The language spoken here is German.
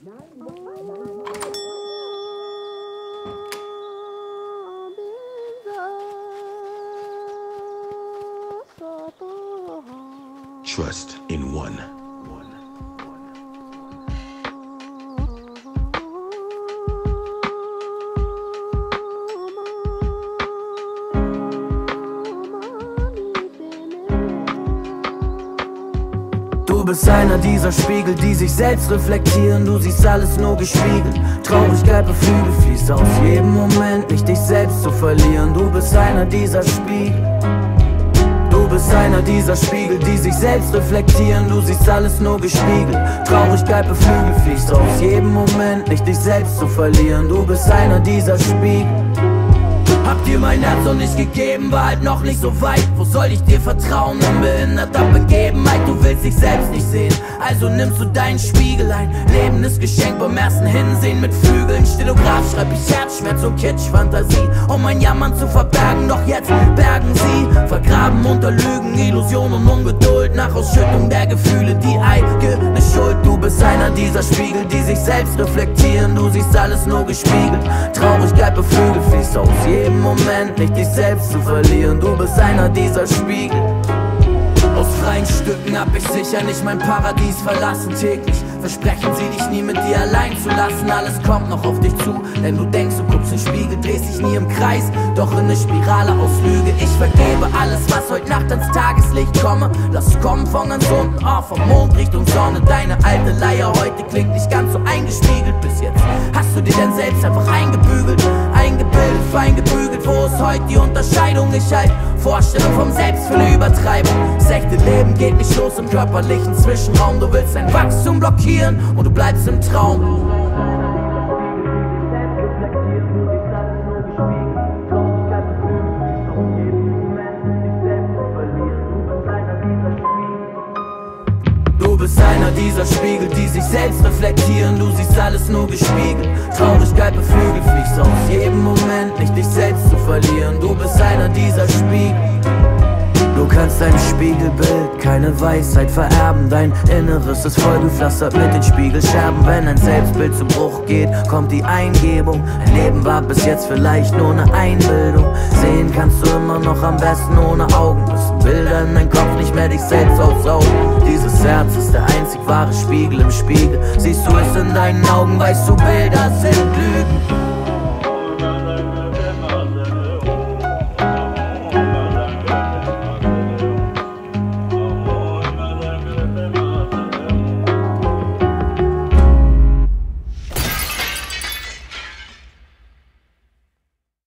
Trust in one. Du bist einer dieser Spiegel, die sich selbst reflektieren. Du siehst alles nur gespiegelt. Traurigkeit beflügelt, fließt aus jedem Moment, nicht dich selbst zu verlieren. Du bist einer dieser Spiegel. Du bist einer dieser Spiegel, die sich selbst reflektieren. Du siehst alles nur gespiegelt. Traurigkeit beflügelt, fließt aus jedem Moment, nicht dich selbst zu verlieren. Du bist einer dieser Spiegel. Hab dir mein Herz noch nicht gegeben, war halt noch nicht so weit. Wo soll ich dir vertrauen in behinderter Begebenheit? Du willst dich selbst nicht sehen, also nimmst du deinen Spiegel ein. Lebendes Geschenk beim ersten Hinsehen mit Flügeln. Stenograf schreib ich Herzschmerz und Kitsch-Fantasie, um mein Jammern zu verbergen, doch jetzt bergen sie. Vergraben unter Lügen, Illusion und Ungeduld, nach Ausschüttung der Gefühle die eigene Schuld. Du bist einer dieser Spiegel, die sich selbst reflektieren. Du siehst alles nur gespiegelt. Traurigkeit beflügelt, fließt aus jedem Moment, nicht dich selbst zu verlieren. Du bist einer dieser Spiegel. Aus freien Stücken hab ich sicher nicht mein Paradies verlassen. Täglich versprechen sie dich nie mit dir allein zu lassen. Alles kommt noch auf dich zu, denn du denkst, du guckst in den Spiegel, drehst dich nie im Kreis, doch in ne Spirale aus Lüge. Ich vergebe alles, was heute Nacht ans Tageslicht komme. Lass es kommen von ganz unten, oh, vom Mond Richtung Sonne. Deine alte Leier heute klingt nicht ganz so eingespiegelt. Bis jetzt hast du dir denn selbst einfach eingebügelt, eingebildet, fein gebügelt. Wo ist heute die Unterscheidung? Ich halt Vorstellung vom Selbst für ne Übertreibung. Das echte Leben geht nicht los im körperlichen Zwischenraum. Du willst dein Wachstum blockieren und du bleibst im Traum. Du bist einer dieser Spiegel, die sich selbst reflektieren. Du siehst alles nur gespiegelt. Traurigkeit beflügelt, fliegst aus jedem Moment, nicht dich selbst zu verlieren. Du bist einer dieser Spiegel. Du kannst dein Spiegelbild keine Weisheit vererben. Dein Inneres ist vollgepflastert mit den Spiegelscherben. Wenn ein Selbstbild zu Bruch geht, kommt die Eingebung. Ein Leben war bis jetzt vielleicht nur eine Einbildung. Sehen kannst du immer noch am besten ohne Augen. Müssen Bilder in dein Kopf nicht mehr dich selbst aussaugen. Dieses Herz ist der einzig wahre Spiegel im Spiegel. Siehst du es in deinen Augen, weißt du, Bilder sind Lügen.